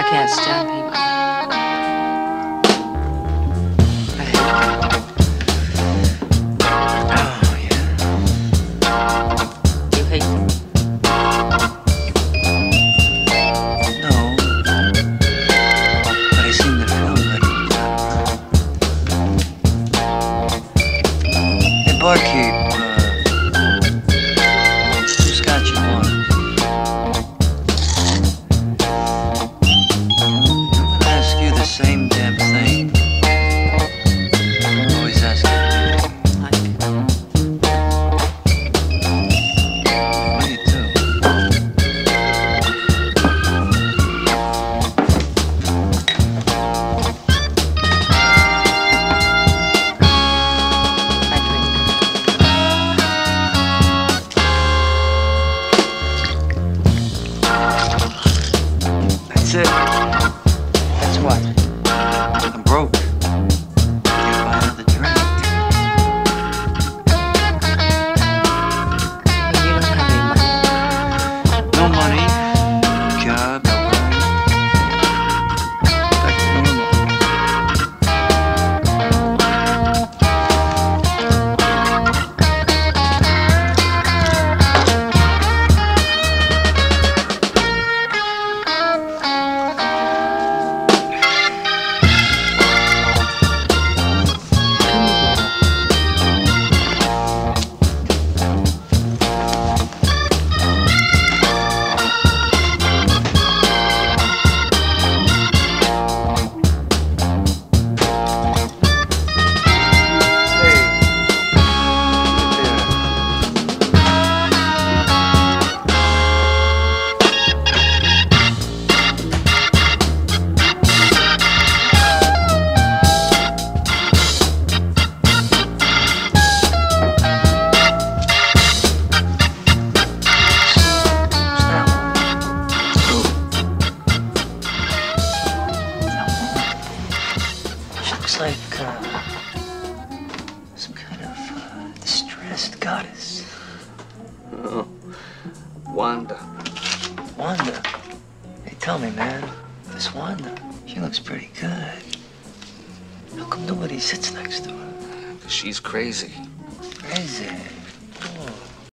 can't stand people. I hate them. Oh, yeah. You hate them? No. But I seen the film that Hey, barkeep, some scotch and water. Same damn thing. Always ask you. Me too. I drink. That's it. That's what? I'm broke. Can't buy another drink. You don't have any money. No money, no job, no work. Back to normal. Looks like some kind of distressed goddess. Oh, Wanda. Wanda? Hey, tell me, man, this Wanda, she looks pretty good. How come nobody sits next to her? She's crazy. Crazy?